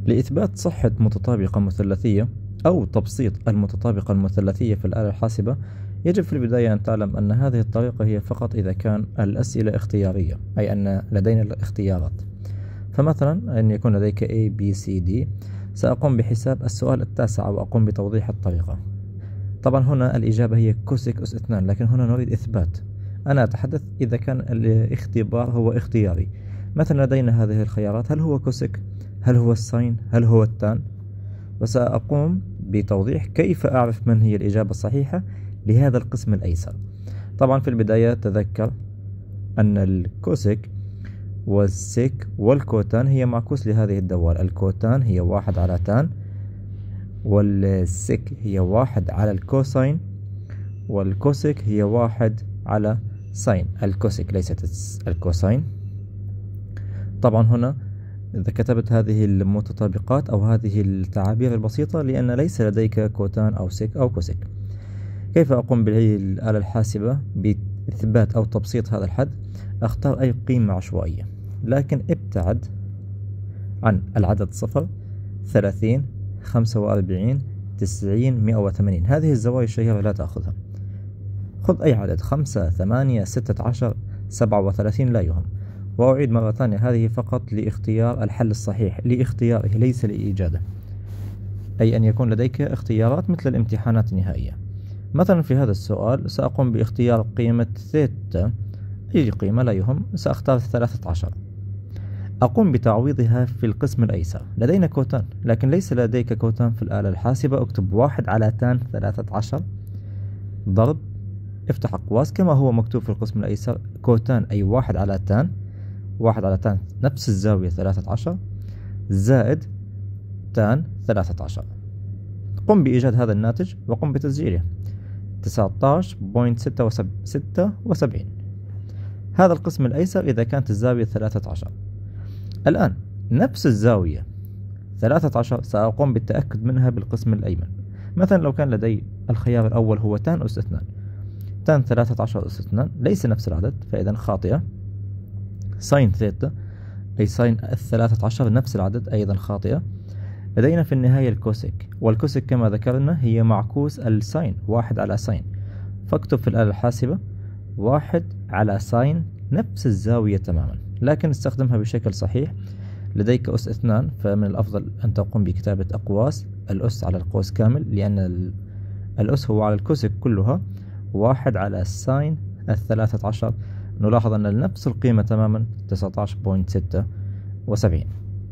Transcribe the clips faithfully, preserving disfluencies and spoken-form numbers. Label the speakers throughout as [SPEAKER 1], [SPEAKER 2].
[SPEAKER 1] لإثبات صحة متطابقة مثلثية أو تبسيط المتطابقة المثلثية في الآلة الحاسبة، يجب في البداية أن تعلم أن هذه الطريقة هي فقط إذا كان الأسئلة اختيارية، أي أن لدينا الاختيارات. فمثلا أن يكون لديك A B C D، سأقوم بحساب السؤال التاسع وأقوم بتوضيح الطريقة. طبعا هنا الإجابة هي كوسيك أس اثنان، لكن هنا نريد إثبات. أنا أتحدث إذا كان الاختبار هو اختياري. مثلا لدينا هذه الخيارات: هل هو كوسيك؟ هل هو الساين؟ هل هو التان؟ وسأقوم بتوضيح كيف أعرف من هي الإجابة الصحيحة لهذا القسم الأيسر. طبعا في البداية تذكر أن الكوسيك والسيك والكوتان هي معكوس لهذه الدوال. الكوتان هي واحد على تان، والسيك هي واحد على الكوساين، والكوسيك هي واحد على ساين الكوسيك، ليست الكوساين. طبعا هنا إذا كتبت هذه المتطابقات أو هذه التعابير البسيطة لأن ليس لديك كوتان أو سيك أو كوسيك. كيف أقوم بالآلة الحاسبة بإثبات أو تبسيط هذا الحد؟ أختار أي قيمة عشوائية، لكن ابتعد عن العدد صفر، ثلاثين، خمسة وأربعين، تسعين، مئة وثمانين. هذه الزوايا الشهيرة لا تأخذها. خذ أي عدد: خمسة، ثمانية، ستة عشر، سبعة وثلاثين، لا يهم. وأعيد مرة ثانية، هذه فقط لاختيار الحل الصحيح، لاختياره ليس لإيجاده، أي أن يكون لديك اختيارات مثل الامتحانات النهائية. مثلا في هذا السؤال سأقوم باختيار قيمة ثيتا، أي قيمة لا يهم، سأختار ثلاثة عشر. أقوم بتعويضها في القسم الأيسر. لدينا كوتان لكن ليس لديك كوتان في الآلة الحاسبة. اكتب واحد على تان ثلاثة عشر ضرب، افتح أقواس كما هو مكتوب في القسم الأيسر، كوتان أي واحد على تان، واحد على تان نفس الزاوية ثلاثة عشر، زائد تان ثلاثة عشر. قم بإيجاد هذا الناتج وقم بتسجيله: تسعة عشر فاصلة ستة وسبعين. هذا القسم الأيسر إذا كانت الزاوية ثلاثة عشر. الآن نفس الزاوية ثلاثة عشر سأقوم بالتأكد منها بالقسم الأيمن. مثلا لو كان لدي الخيار الأول هو تان أس اثنان، تان ثلاثة عشر أس اثنان ليس نفس العدد، فإذا خاطئة. ساين ثيتا أي ساين الثلاثة عشر نفس العدد، أيضا خاطئة. لدينا في النهاية الكوسيك، والكوسيك كما ذكرنا هي معكوس الساين، واحد على ساين. فاكتب في الآلة الحاسبة واحد على ساين نفس الزاوية تماما، لكن استخدمها بشكل صحيح. لديك أس اثنان، فمن الأفضل أن تقوم بكتابة أقواس، الأس على القوس كامل، لأن الأس هو على الكوسيك كلها. واحد على ساين الثلاثة عشر، نلاحظ أن نفس القيمة تماما تسعة عشر فاصلة ستة وسبعين.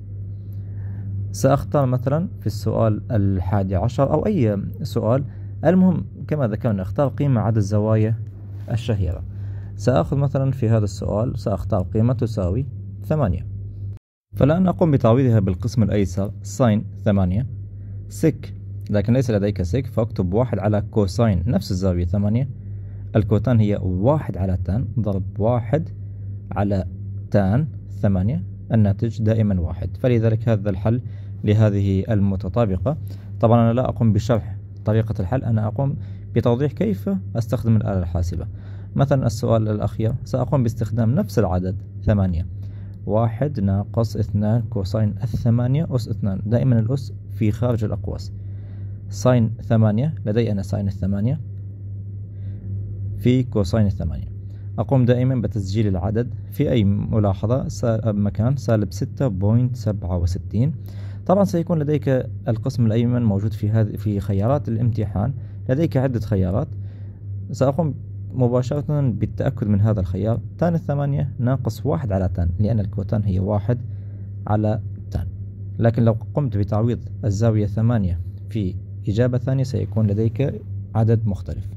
[SPEAKER 1] سأختار مثلا في السؤال الحادي عشر أو أي سؤال، المهم كما ذكرنا اختار قيمة عدد الزوايا الشهيرة. سأخذ مثلا في هذا السؤال سأختار قيمة تساوي ثمانية. فالآن أقوم بتعويضها بالقسم الأيسر: ساين ثمانية، سيك لكن ليس لديك سيك، فاكتب واحد على كوساين نفس الزاوية ثمانية. الكوتان هي واحد على تان ضرب واحد على تان ثمانية، الناتج دائما واحد. فلذلك هذا الحل لهذه المتطابقة. طبعا أنا لا أقوم بشرح طريقة الحل، أنا أقوم بتوضيح كيف أستخدم الآلة الحاسبة. مثلا السؤال الأخير سأقوم باستخدام نفس العدد ثمانية، واحد ناقص اثنان كوساين الثمانية أس اثنان، دائما الأس في خارج الأقواس. ساين ثمانية، لدي أنا ساين الثمانية في كوساين الثمانية. أقوم دائما بتسجيل العدد في أي ملاحظة مكان سالب ستة فاصلة سبعة وستين. طبعا سيكون لديك القسم الأيمن موجود في هذه في خيارات الامتحان، لديك عدة خيارات. سأقوم مباشرة بالتأكد من هذا الخيار: تان الثمانية ناقص واحد على تان، لأن الكوتان هي واحد على تان. لكن لو قمت بتعويض الزاوية ثمانية في إجابة ثانية سيكون لديك عدد مختلف.